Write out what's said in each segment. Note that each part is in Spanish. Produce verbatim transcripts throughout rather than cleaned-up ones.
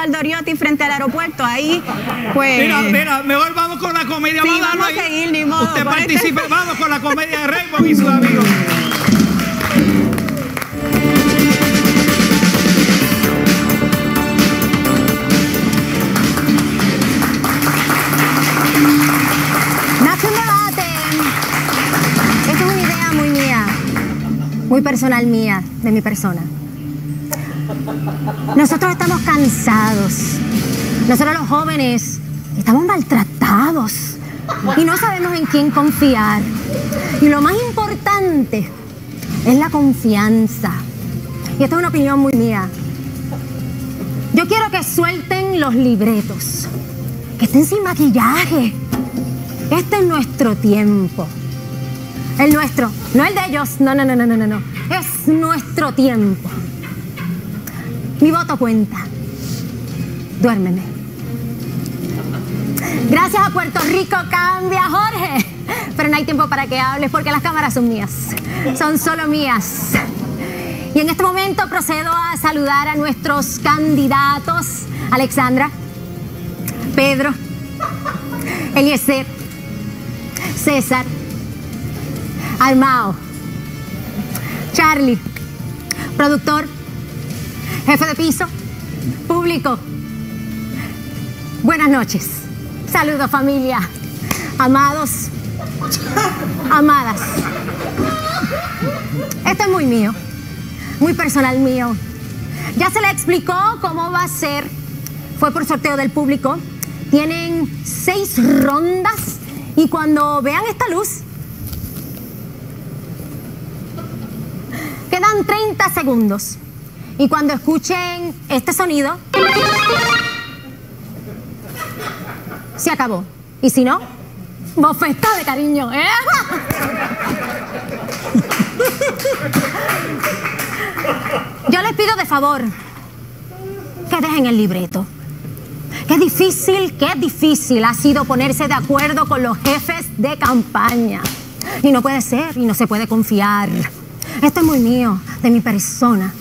Valdoriotti frente al aeropuerto. Ahí, pues... Mira, mira, mejor vamos con la comedia. Sí, vamos, vamos a seguir, ni modo. Usted participe, este... vamos con la comedia de Raymond y sus amigos. Nace un debate. Esta es una idea muy mía, muy personal mía, de mi persona. Nosotros estamos cansados. Nosotros los jóvenes estamos maltratados y no sabemos en quién confiar. Y lo más importante es la confianza. Y esta es una opinión muy mía. Yo quiero que suelten los libretos, que estén sin maquillaje. Este es nuestro tiempo. El nuestro, no el de ellos. No, no, no, no, no, no. Es nuestro tiempo. Mi voto cuenta. Duérmeme. Gracias a Puerto Rico cambia, Jorge. Pero no hay tiempo para que hables porque las cámaras son mías. Son solo mías. Y en este momento procedo a saludar a nuestros candidatos. Alexandra, Pedro, Eliezer, César, Armao, Charlie, productor, jefe de piso, público. Buenas noches. Saludos, familia. Amados, amadas. Esto es muy mío, muy personal mío. Ya se le explicó cómo va a ser. Fue por sorteo del público. Tienen seis rondas y cuando vean esta luz, quedan treinta segundos. Y cuando escuchen este sonido, se acabó. Y si no, bofeta de cariño, ¿eh? Yo les pido de favor que dejen el libreto. Qué difícil, qué difícil ha sido ponerse de acuerdo con los jefes de campaña. Y no puede ser, y no se puede confiar. Esto es muy mío, de mi persona.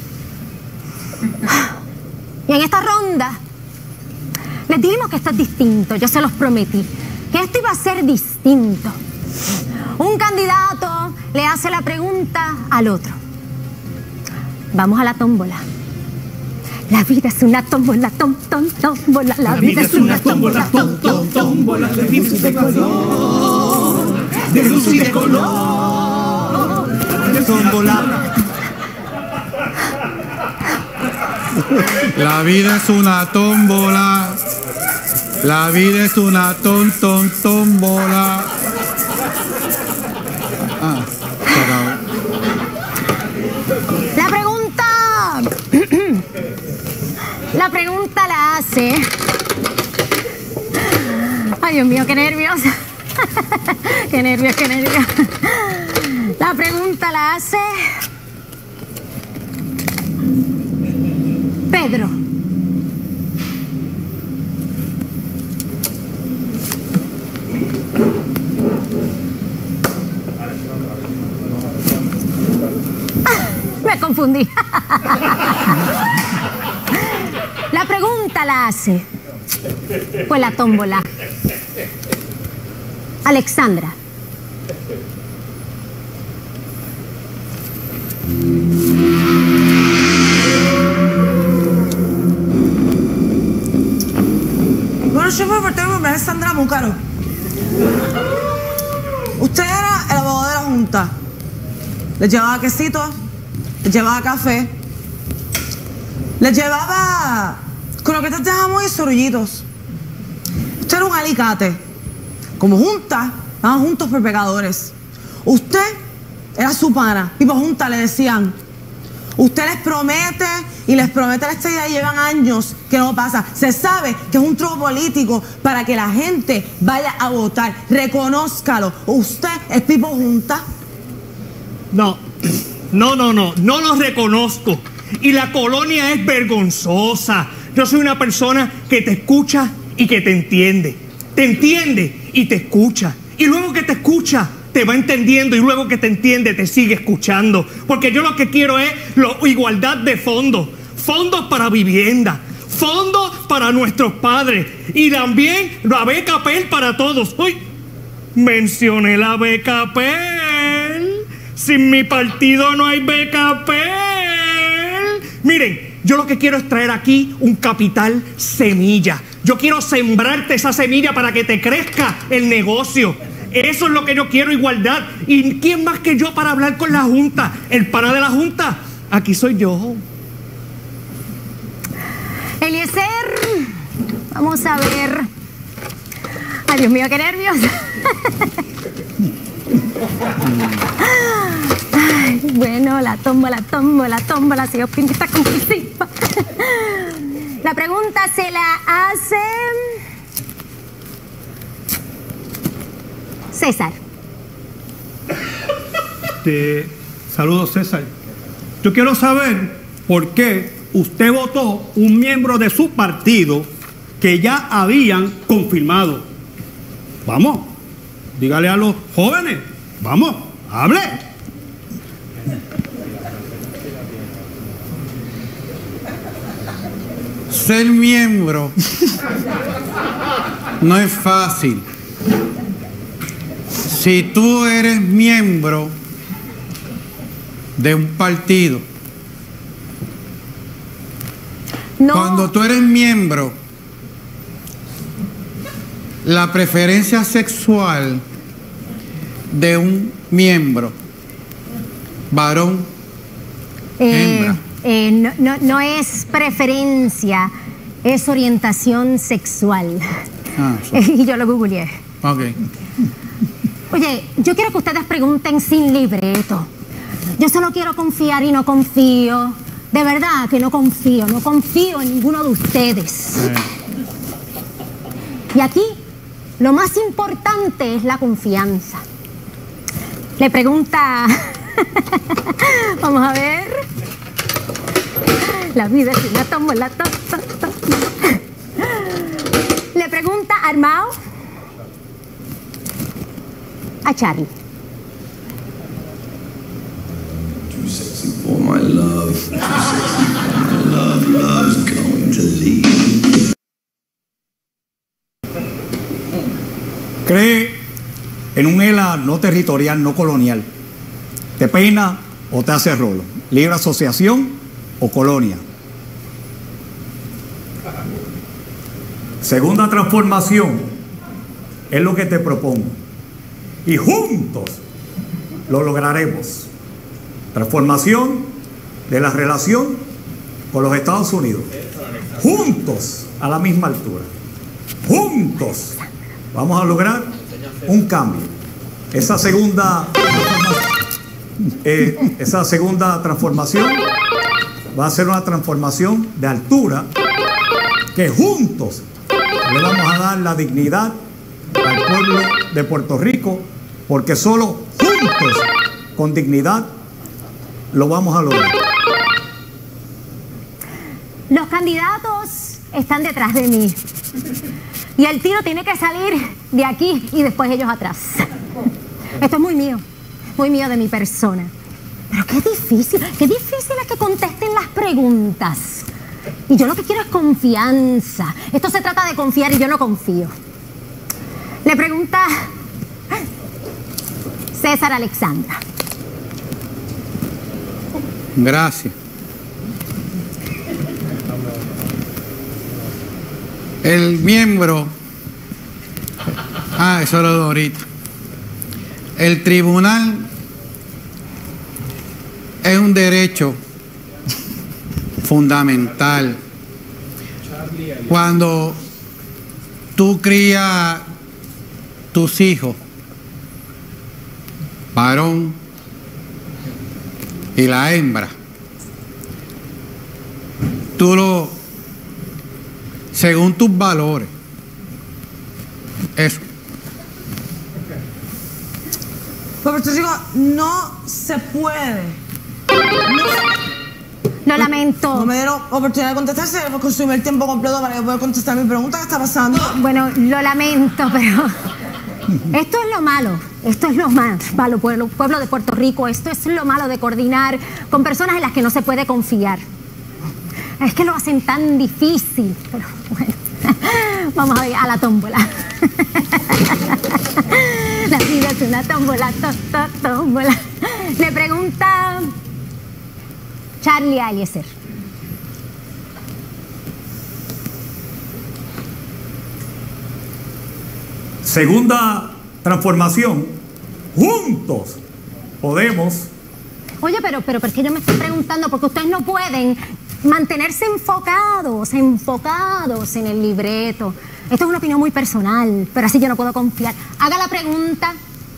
Y en esta ronda les dijimos que esto es distinto, yo se los prometí, que esto iba a ser distinto. Un candidato le hace la pregunta al otro. Vamos a la tómbola. La vida es una tómbola, tom, tom, tómbola. La, la vida, vida es una tómbola, tom, tom, tómbola. De luz de color, de luz y de color, de tómbola. La vida es una tómbola. La vida es una ton, ton, tómbola. Ah, se acabó. La pregunta. La pregunta la hace. Ay, Dios mío, qué nervios. Qué nervios, qué nervios. La pregunta la hace Pedro. Ah, me confundí. La pregunta la hace, pues la tómbola, Alexandra. Bueno, yo me porté con Alexandra Múcaro. Usted era el abogado de la Junta. Le llevaba quesito, le llevaba café, le llevaba croquetas de jamón y sorullitos. Usted era un alicate. Como Junta, estaban juntos por pecadores. Usted era su pana. Y por Junta le decían, usted les promete y les promete la estadía y llevan años que no pasa. Se sabe que es un truco político para que la gente vaya a votar. Reconózcalo. ¿Usted es Pipo Junta? No, no, no, no, no lo reconozco. Y la colonia es vergonzosa. Yo soy una persona que te escucha y que te entiende. Te entiende y te escucha. Y luego que te escucha, te va entendiendo. Y luego que te entiende, te sigue escuchando. Porque yo lo que quiero es lo, igualdad de fondos. Fondos para vivienda. Fondos para para nuestros padres y también la beca P E L para todos. Uy, mencioné la beca P E L. Sin mi partido no hay beca P E L. Miren, yo lo que quiero es traer aquí un capital semilla. Yo quiero sembrarte esa semilla para que te crezca el negocio. Eso es lo que yo quiero, igualdad. ¿Y quién más que yo para hablar con la Junta? El pana de la Junta, aquí soy yo. Eliezer, vamos a ver. Ay, Dios mío, qué nervios. Ay, bueno, la tómbola, la tómbola, la tómbola, señor Pinto está compulsiva. La pregunta se la hace César. Este, saludos, César. Yo quiero saber por qué usted votó un miembro de su partido que ya habían confirmado. Vamos, dígale a los jóvenes, vamos, hable. Ser miembro no es fácil. Si tú eres miembro de un partido, No. cuando tú eres miembro, la preferencia sexual de un miembro, varón, Eh, hembra. eh, no, no, no es preferencia, es orientación sexual. Ah, sí. Y yo lo googleé. Ok. Oye, yo quiero que ustedes pregunten sin libreto. Yo solo quiero confiar y no confío. De verdad que no confío, no confío en ninguno de ustedes. Eh, Y aquí lo más importante es la confianza. Le pregunta, vamos a ver. La vida es una tómbola, to, to, to. Le pregunta Armao a Charlie. Too sexy for my love. Too sexy for my love. Love's going to leave. Cree en un E L A no territorial, no colonial. ¿Te peina o te hace rolo? ¿Libre asociación o colonia? Segunda transformación es lo que te propongo. Y juntos lo lograremos. Transformación de la relación con los Estados Unidos. Juntos a la misma altura. Juntos vamos a lograr un cambio. Esa segunda eh, esa segunda transformación va a ser una transformación de altura que juntos le vamos a dar la dignidad al pueblo de Puerto Rico, porque solo juntos con dignidad lo vamos a lograr. Los candidatos están detrás de mí. Y el tiro tiene que salir de aquí y después ellos atrás. Esto es muy mío, muy mío de mi persona. Pero qué difícil, qué difícil es que contesten las preguntas. Y yo lo que quiero es confianza. Esto se trata de confiar y yo no confío. Le pregunta César Alexandra. Gracias. El miembro, ah, eso lo doy ahorita. El tribunal es un derecho fundamental. Cuando tú crías tus hijos, varón y la hembra, tú lo, según tus valores, eso. Puerto Rico no se puede. Lo lamento. No me dieron oportunidad de contestarse, debo consumir el tiempo completo para que pueda contestar mi pregunta. ¿Qué está pasando? Bueno, lo lamento, pero esto es lo malo. Esto es lo más malo, pueblo, pueblo de Puerto Rico. Esto es lo malo de coordinar con personas en las que no se puede confiar. Es que lo hacen tan difícil. Pero bueno. Vamos a ver, a la tómbola. La vida es una tómbola, to, to, tómbola. Le pregunta Charlie a Eliezer. Segunda transformación. Juntos podemos. Oye, pero, pero, ¿por qué yo me estoy preguntando? Porque ustedes no pueden mantenerse enfocados, enfocados en el libreto. Esto es una opinión muy personal, pero así yo no puedo confiar. Haga la pregunta.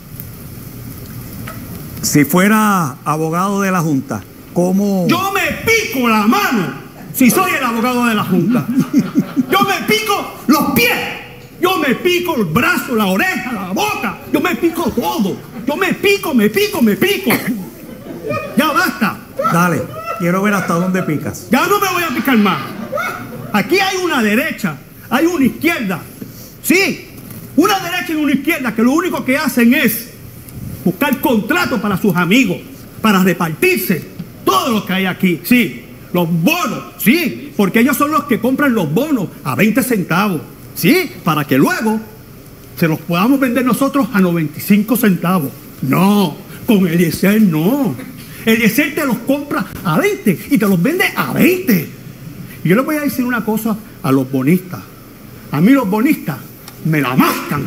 Si fuera abogado de la Junta, ¿cómo? Yo me pico la mano si soy el abogado de la Junta. Yo me pico los pies. Yo me pico el brazo, la oreja, la boca. Yo me pico todo. Yo me pico, me pico, me pico. Ya basta. Dale, quiero ver hasta dónde picas. Ya no me voy a picar más. Aquí hay una derecha, hay una izquierda. Sí, una derecha y una izquierda que lo único que hacen es buscar contratos para sus amigos, para repartirse todo lo que hay aquí. Sí, los bonos, sí, porque ellos son los que compran los bonos a veinte centavos. Sí, para que luego se los podamos vender nosotros a noventa y cinco centavos. No, con Eliezer no. Eliezer te los compra a veinte y te los vende a veinte. Y yo les voy a decir una cosa a los bonistas. A mí los bonistas me la mascan.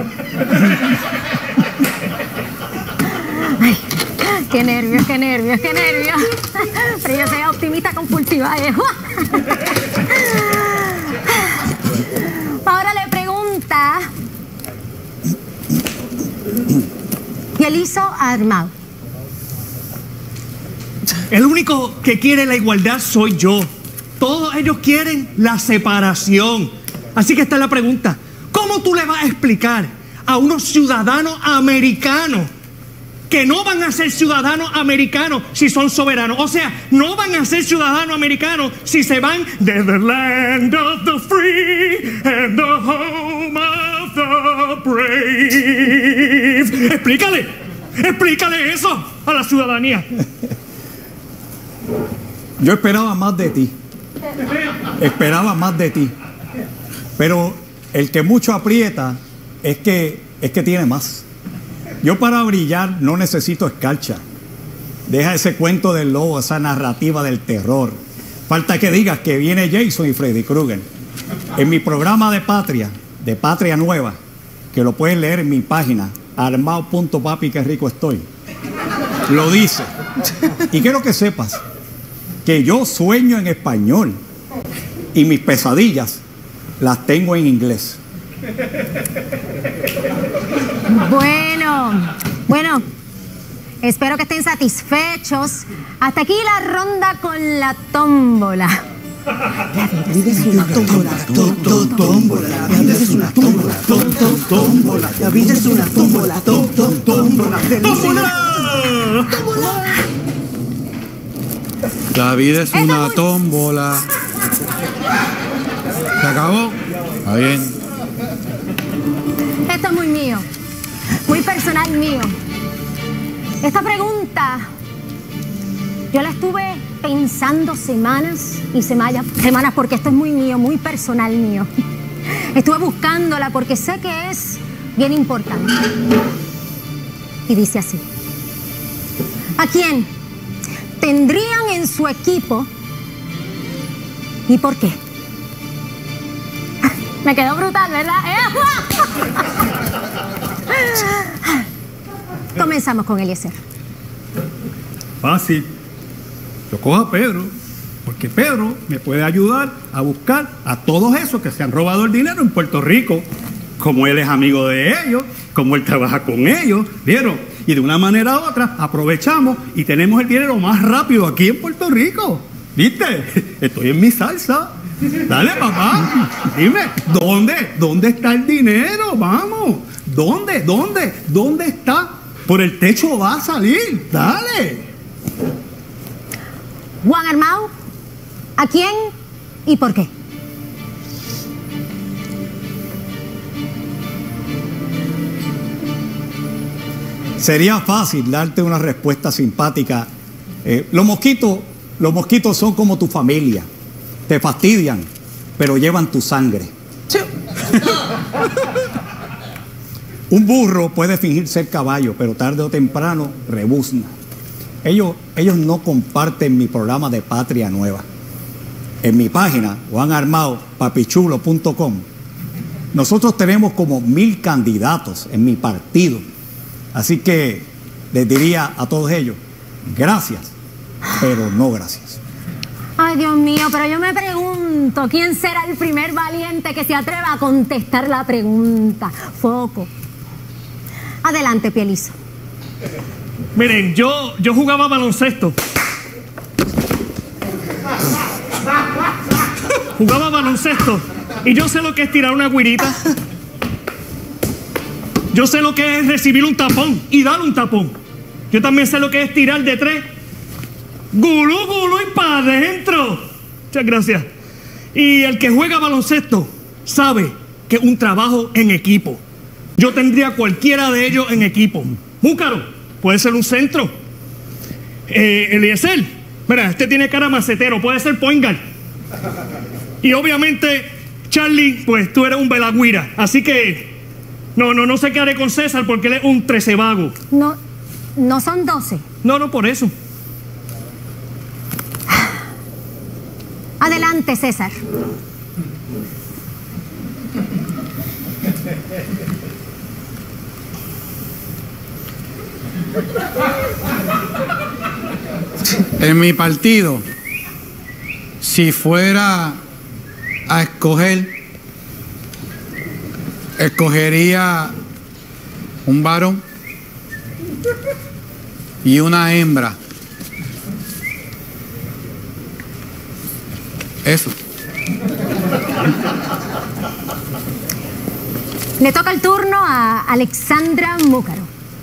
Ay, qué nervios, qué nervios, qué nervios. Pero yo soy optimista compulsiva, ¿eh? Ahora le pregunta. Y él hizo armado. El único que quiere la igualdad soy yo. Todos ellos quieren la separación. Así que esta es la pregunta. ¿Cómo tú le vas a explicar a unos ciudadanos americanos que no van a ser ciudadanos americanos si son soberanos? O sea, no van a ser ciudadanos americanos si se van de the land of the free and the home of the brave. Explícale, explícale eso a la ciudadanía. Yo esperaba más de ti. Esperaba más de ti. Pero el que mucho aprieta es que, es que tiene más. Yo para brillar no necesito escarcha. Deja ese cuento del lobo, esa narrativa del terror. Falta que digas que viene Jason y Freddy Krueger. En mi programa de Patria, de Patria Nueva, que lo puedes leer en mi página, armado punto papi que rico estoy, lo dice. Y quiero que sepas que yo sueño en español y mis pesadillas las tengo en inglés. Bueno, bueno, espero que estén satisfechos. Hasta aquí la ronda con la tómbola. La vida es una tómbola, tómbola. La vida es una tómbola, tómbola. La vida es una tómbola, tómbola. ¡Tómbola! La vida es una tómbola. ¿Se acabó? Está bien. Esto es muy mío, muy personal mío. Esta pregunta yo la estuve pensando semanas y semanas, semanas porque esto es muy mío, muy personal mío. Estuve buscándola porque sé que es bien importante. Y dice así: ¿a quién tendrían en su equipo y por qué? Me quedó brutal, ¿verdad? Comenzamos con Eliezer. Fácil. Yo cojo a Pedro, porque Pedro me puede ayudar a buscar a todos esos que se han robado el dinero en Puerto Rico. Como él es amigo de ellos, como él trabaja con ellos, ¿vieron? Y de una manera u otra aprovechamos y tenemos el dinero más rápido aquí en Puerto Rico. ¿Viste? Estoy en mi salsa. Dale, papá, dime, ¿dónde? ¿Dónde está el dinero? Vamos, ¿dónde? ¿Dónde? ¿Dónde está? Por el techo va a salir, dale. Juan Armao, ¿a quién y por qué? Sería fácil darte una respuesta simpática. Eh, los mosquitos, los mosquitos son como tu familia. Te fastidian, pero llevan tu sangre. Un burro puede fingir ser caballo, pero tarde o temprano rebuzna. Ellos, ellos no comparten mi programa de Patria Nueva. En mi página, juan armao papichulo punto com, nosotros tenemos como mil candidatos en mi partido. Así que les diría a todos ellos, gracias, pero no gracias. Ay, Dios mío, pero yo me pregunto, ¿quién será el primer valiente que se atreva a contestar la pregunta? Foco. Adelante, Pielizo. Miren, yo, yo jugaba baloncesto. Jugaba baloncesto. Y yo sé lo que es tirar una guirita. Yo sé lo que es recibir un tapón y dar un tapón. Yo también sé lo que es tirar de tres. Gulú, gulú y para adentro. Muchas gracias. Y el que juega baloncesto sabe que es un trabajo en equipo. Yo tendría cualquiera de ellos en equipo. Júcaro, puede ser un centro. Eh, Eliezer, mira, este tiene cara macetero, puede ser point guard. Y obviamente, Charlie, pues tú eres un velagüira. Así que, no, no, no sé qué haré con César porque él es un trecevago. No, no son doce. No, no, por eso. Adelante, César. En mi partido, si fuera a escoger, escogería un varón y una hembra. Eso. Le toca el turno a Alexandra Múcaro.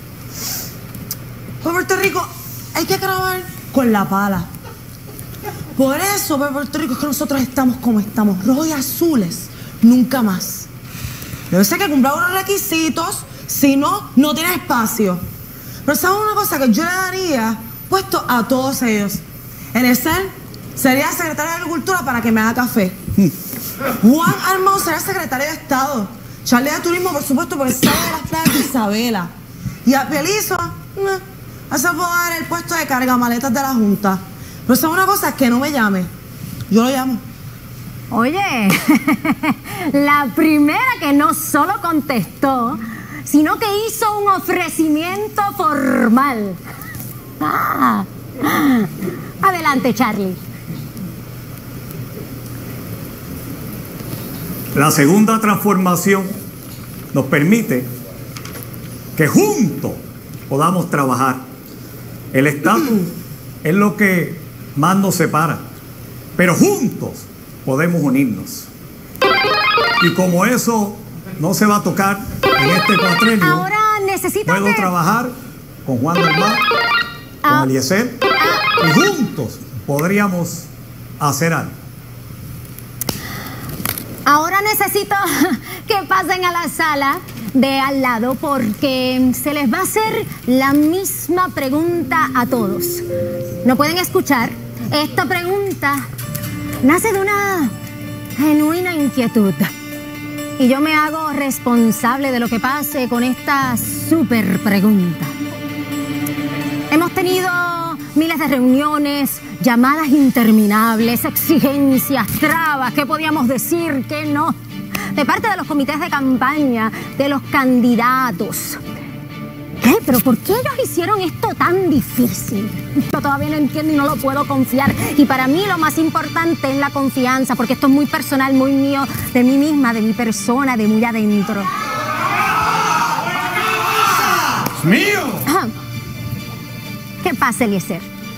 Por Puerto Rico hay que acabar con la pala. Por eso, por Puerto Rico, es que nosotros estamos como estamos, rojos y azules, nunca más. Yo sé que cumplir unos requisitos, si no, no tiene espacio. Pero ¿sabes una cosa que yo le daría puesto a todos ellos? Eliezer sería secretario de Agricultura para que me haga café. Juan Armao sería secretario de Estado. Charlie de Turismo, por supuesto, porque sabe de las playas de Isabela. Y a Pielizo, eh, a ese puedo dar el puesto de cargamaletas de la Junta. Pero ¿sabes una cosa? Que no me llame. Yo lo llamo. Oye, la primera que no solo contestó, sino que hizo un ofrecimiento formal. Ah. Adelante, Charlie. La segunda transformación nos permite que juntos podamos trabajar. El estatus es lo que más nos separa, pero juntos podemos unirnos. Y como eso no se va a tocar en este cuatrenio, ahora necesito puedo que... trabajar con Juan Armao, Ah. con Eliezer, Ah. y juntos podríamos hacer algo. Ahora necesito que pasen a la sala de al lado porque se les va a hacer la misma pregunta a todos. ¿No pueden escuchar? Esta pregunta nace de una genuina inquietud. Y yo me hago responsable de lo que pase con esta súper pregunta. Hemos tenido miles de reuniones, llamadas interminables, exigencias, trabas, ¿qué podíamos decir? ¿Qué no? De parte de los comités de campaña, de los candidatos. ¿Qué? ¿Pero por qué ellos hicieron esto tan difícil? Yo todavía no entiendo y no lo puedo confiar. Y para mí lo más importante es la confianza, porque esto es muy personal, muy mío, de mí misma, de mi persona, de muy adentro. ¡Mío! Ajá. ¿Qué pasa, Eliezer?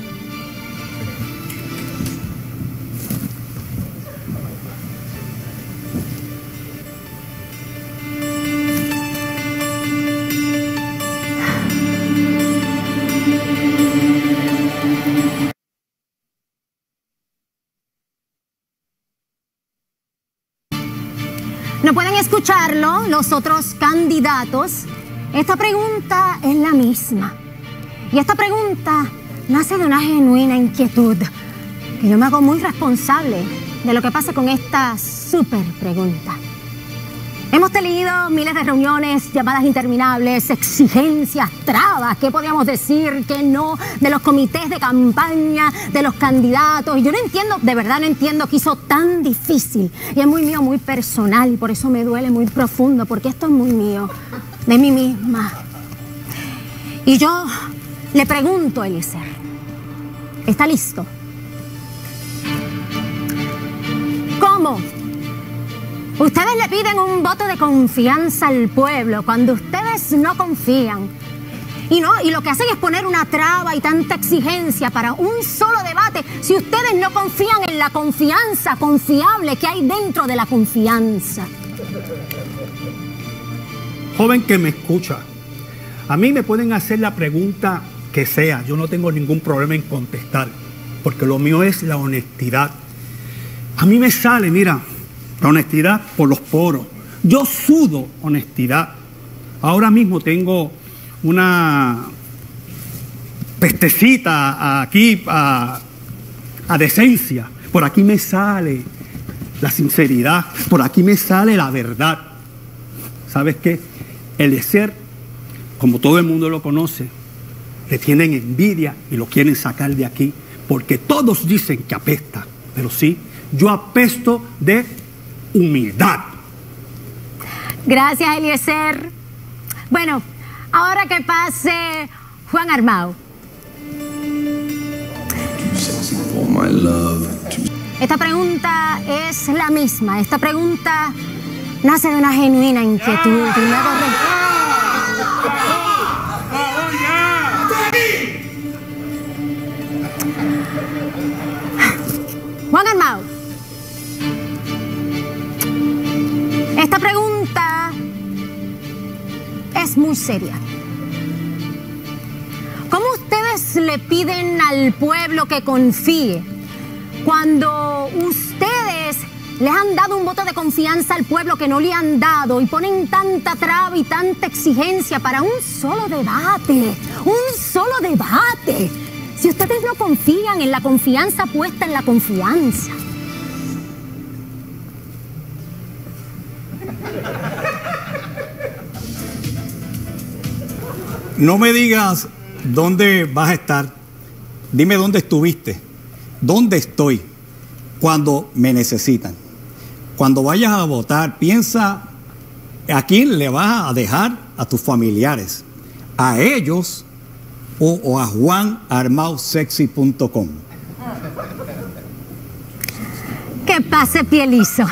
¿No pueden escucharlo los otros candidatos? Esta pregunta es la misma. Y esta pregunta nace de una genuina inquietud, que yo me hago muy responsable de lo que pasa con esta súper pregunta. Hemos tenido miles de reuniones, llamadas interminables, exigencias, trabas, ¿qué podríamos decir? Que no, de los comités de campaña, de los candidatos. Y yo no entiendo, de verdad no entiendo que hizo tan difícil. Y es muy mío, muy personal, y por eso me duele muy profundo, porque esto es muy mío, de mí misma. Y yo le pregunto a Eliezer, ¿está listo? ¿Cómo? Ustedes le piden un voto de confianza al pueblo cuando ustedes no confían. Y, no, y lo que hacen es poner una traba y tanta exigencia para un solo debate si ustedes no confían en la confianza confiable que hay dentro de la confianza. Joven que me escucha, a mí me pueden hacer la pregunta que sea. Yo no tengo ningún problema en contestar, porque lo mío es la honestidad. A mí me sale, mira, la honestidad por los poros. Yo sudo honestidad. Ahora mismo tengo una pestecita aquí a, a decencia. Por aquí me sale la sinceridad. Por aquí me sale la verdad. ¿Sabes qué? Eliezer, como todo el mundo lo conoce, le tienen envidia y lo quieren sacar de aquí. Porque todos dicen que apesta. Pero sí, yo apesto de humildad. Gracias, Eliezer. Bueno, ahora que pase Juan Armao. Esta pregunta es la misma. Esta pregunta nace de una genuina inquietud. Y luego Juan Armao, esta pregunta es muy seria. ¿Cómo ustedes le piden al pueblo que confíe cuando ustedes les han dado un voto de confianza al pueblo que no le han dado y ponen tanta traba y tanta exigencia para un solo debate? ¡Un solo debate! Si ustedes no confían en la confianza puesta en la confianza. No me digas dónde vas a estar. Dime dónde estuviste. ¿Dónde estoy cuando me necesitan? Cuando vayas a votar, piensa a quién le vas a dejar a tus familiares. A ellos o, o a juan armao sexy punto com. Que pase Pielizo.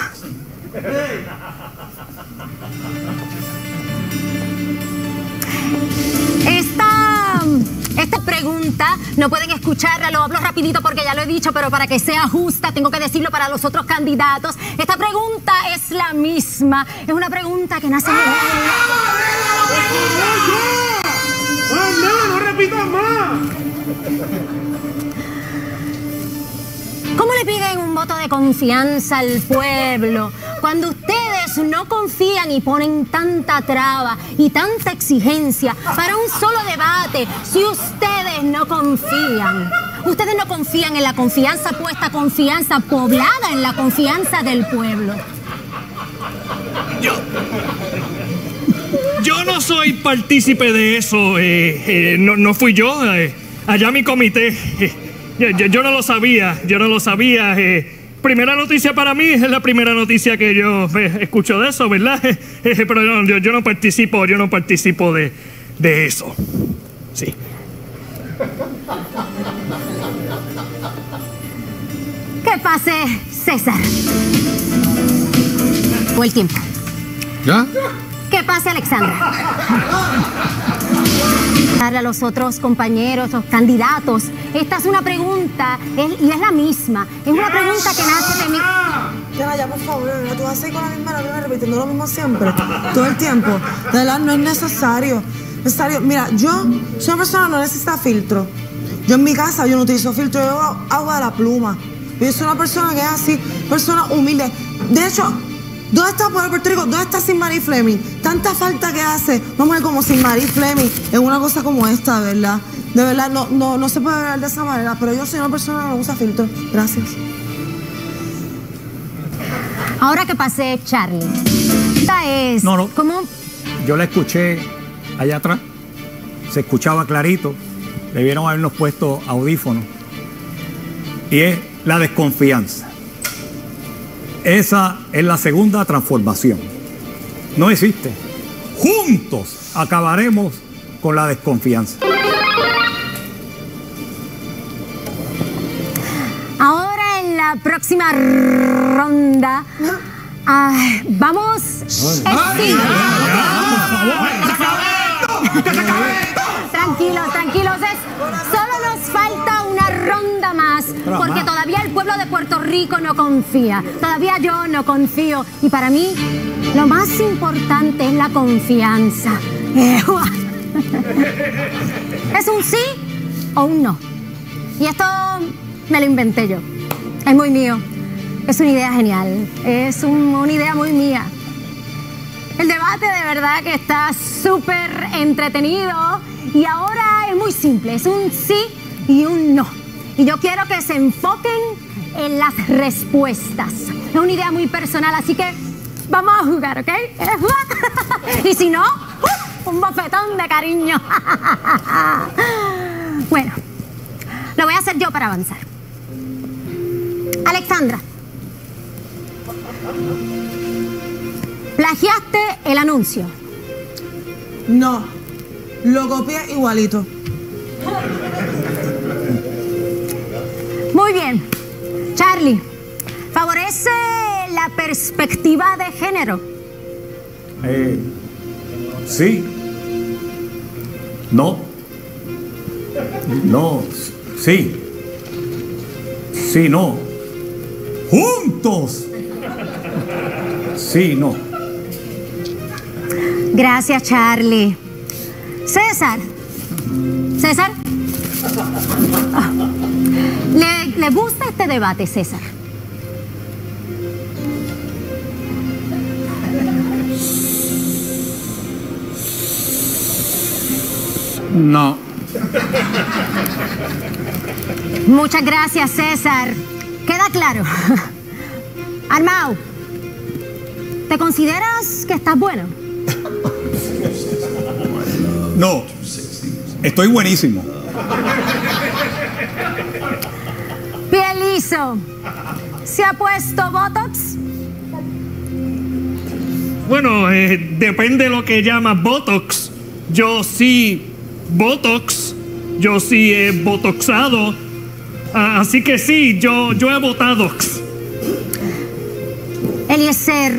Esta, esta pregunta no pueden escucharla, lo hablo rapidito porque ya lo he dicho, pero para que sea justa tengo que decirlo para los otros candidatos. Esta pregunta es la misma, es una pregunta que nace de... ¡No, no repitas más! ¿Cómo le piden un voto de confianza al pueblo cuando ustedes no confían y ponen tanta traba y tanta exigencia para un solo debate? Si ustedes no confían, ustedes no confían en la confianza puesta, confianza poblada en la confianza del pueblo. Yo, yo no soy partícipe de eso, eh, eh, no, no fui yo, eh, allá mi comité. Eh, Yo, yo, yo no lo sabía, yo no lo sabía. Eh, primera noticia para mí, es la primera noticia que yo eh, escucho de eso, ¿verdad? Eh, eh, pero yo, yo, yo no participo, yo no participo de, de eso. Sí. Que pase César. O el tiempo. ¿Ya? Que pase Alexandra. A los otros compañeros, los candidatos. Esta es una pregunta es, y es la misma. Es una pregunta que nace de mí. Yana, ya por favor, ¿no? Tú vas a ir con la misma la repitiendo lo mismo siempre, todo el tiempo. De verdad, no es necesario. necesario. Mira, yo soy una persona que no necesita filtro. Yo en mi casa yo no utilizo filtro, yo bebo agua de la pluma. Yo soy una persona que es así, persona humilde. De hecho, ¿dónde está Puerto Rico? ¿Dónde está Sin Marie Fleming? Tanta falta que hace una mujer como Sin Marie Fleming en una cosa como esta, de verdad. De verdad, no, no, no se puede ver de esa manera, pero yo soy una persona que no usa filtro. Gracias. Ahora que pase Charlie. pregunta es, No, no. ¿cómo? Yo la escuché allá atrás, se escuchaba clarito, debieron habernos puesto audífonos. Y es la desconfianza. Esa es la segunda transformación. No existe. Juntos acabaremos con la desconfianza. Ahora en la próxima ronda, ah, vamos... Sí. Tranquilos, tranquilos. Es, solo nos falta una ronda más, porque todavía el pueblo de Puerto Rico no confía. Todavía yo no confío. Y para mí, lo más importante es la confianza. ¿Es un sí o un no? Y esto me lo inventé yo. Es muy mío. Es una idea genial. Es un, una idea muy mía. El debate de verdad que está súper entretenido y ahora es muy simple. Es un sí y un no. Y yo quiero que se enfoquen en las respuestas. Es una idea muy personal, así que vamos a jugar, ¿ok? Y si no, ¡uh! Un bofetón de cariño. Bueno, lo voy a hacer yo para avanzar. Alexandra, ¿plagiaste el anuncio? No, lo copié igualito. Muy bien. Charlie, ¿favorece la perspectiva de género? Eh, sí. No. No. Sí. Sí, no. Juntos. Sí, no. Gracias, Charlie. César. César. Ah. ¿Le, ¿Le gusta este debate, César? No. Muchas gracias, César. Queda claro. Armao, ¿te consideras que estás bueno? No. Estoy buenísimo. Piel liso, ¿se ha puesto Botox? Bueno, eh, depende de lo que llamas Botox. Yo sí Botox, yo sí he botoxado. Ah, así que sí, yo, yo he botadox. Eliezer,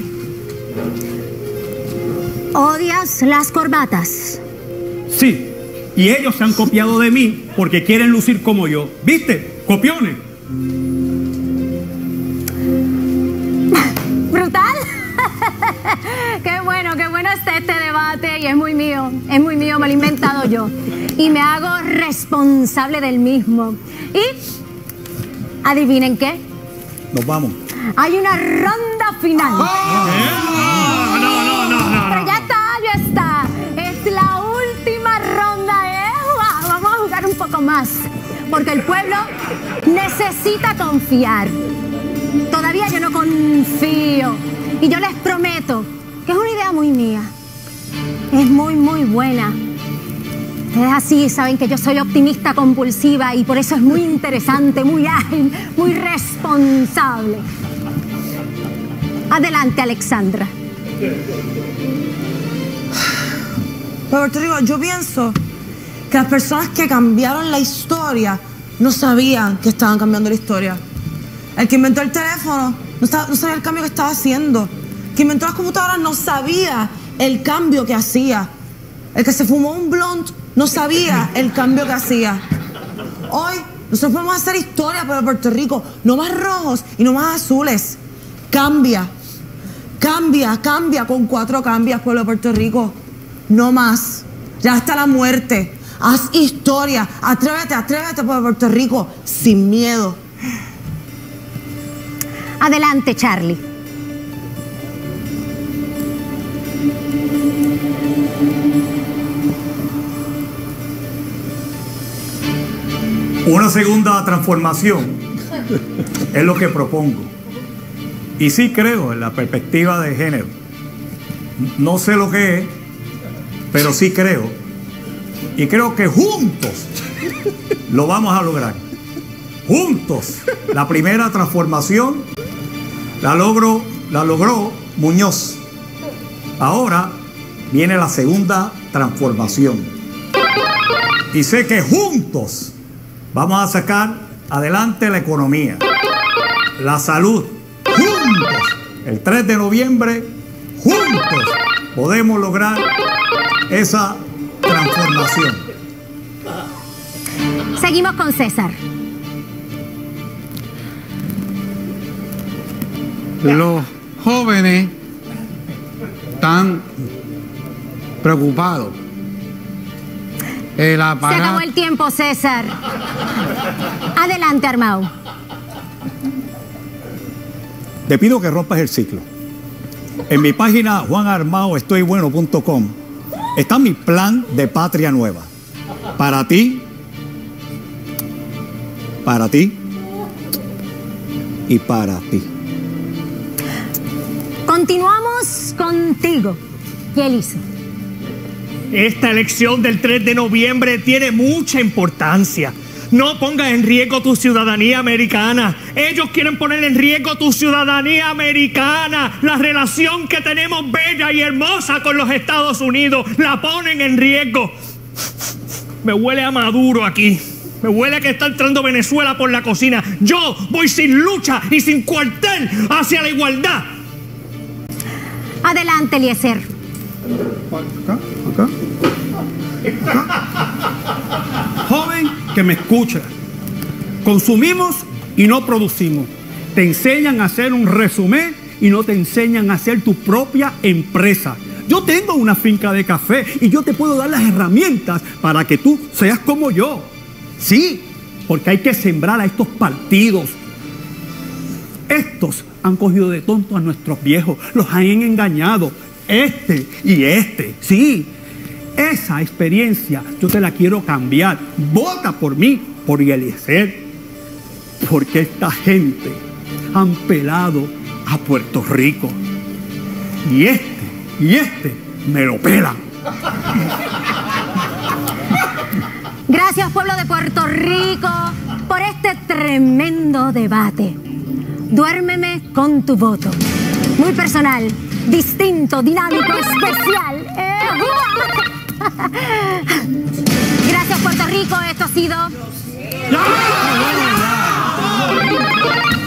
¿odias las corbatas? Sí, y ellos se han copiado de mí porque quieren lucir como yo. ¿Viste? Copiones. ¿Brutal? Qué bueno, qué bueno está este debate y es muy mío, es muy mío, me lo he inventado yo. Y me hago responsable del mismo. Y, ¿adivinen qué? Nos vamos. Hay una ronda final. No, no, no, no, no. Pero ya está, ya está. Es la última ronda, ¿eh? Wow, vamos a jugar un poco más. Porque el pueblo necesita confiar. Todavía yo no confío. Y yo les prometo que es una idea muy mía. Es muy, muy buena. Ustedes así saben que yo soy optimista compulsiva y por eso es muy interesante, muy ágil, muy responsable. Adelante, Alexandra. Puerto Rico, yo pienso que las personas que cambiaron la historia no sabían que estaban cambiando la historia. El que inventó el teléfono no, estaba, no sabía el cambio que estaba haciendo. El que inventó las computadoras no sabía el cambio que hacía. El que se fumó un blunt no sabía el cambio que hacía. Hoy nosotros podemos hacer historia para Puerto Rico, no más rojos y no más azules. Cambia, cambia, cambia con cuatro cambias, pueblo de Puerto Rico. No más. Ya hasta la muerte. Haz historia. Atrévete, atrévete, pueblo de Puerto Rico, sin miedo. Adelante, Charlie. Una segunda transformación es lo que propongo. Y sí creo en la perspectiva de género. no sé lo que es, pero sí creo. Y creo que juntos lo vamos a lograr. Juntos. La primera transformación la logró, la logró Muñoz. Ahora viene la segunda transformación. Y sé que juntos vamos a sacar adelante la economía, la salud. Juntos, el tres de noviembre, juntos podemos lograr esa transformación. Seguimos con César. Los jóvenes están preocupados. El Se acabó aparato. el tiempo, César. Adelante, Armao. Te pido que rompas el ciclo. En mi página juan armao estoy bueno punto com está mi plan de patria nueva. Para ti, para ti y para ti. Continuamos contigo. ¿Qué él hizo? Esta elección del tres de noviembre tiene mucha importancia. No pongas en riesgo tu ciudadanía americana. Ellos quieren poner en riesgo tu ciudadanía americana. La relación que tenemos bella y hermosa con los Estados Unidos la ponen en riesgo. Me huele a Maduro aquí. Me huele a que está entrando Venezuela por la cocina. Yo voy sin lucha y sin cuartel hacia la igualdad. Adelante, Eliezer. Acá, acá, acá. Joven que me escucha, consumimos y no producimos. Te enseñan a hacer un resumen y no te enseñan a hacer tu propia empresa. Yo tengo una finca de café y yo te puedo dar las herramientas para que tú seas como yo. Sí, porque hay que sembrar a estos partidos. Estos han cogido de tonto a nuestros viejos, los han engañado. Este y este, sí. Esa experiencia yo te la quiero cambiar. Vota por mí, por Eliezer. Porque esta gente han pelado a Puerto Rico. Y este y este me lo pelan. Gracias, pueblo de Puerto Rico, por este tremendo debate. Duérmeme con tu voto. Muy personal, distinto, dinámico, especial. ¡Eh! Gracias, Puerto Rico. Esto ha sido...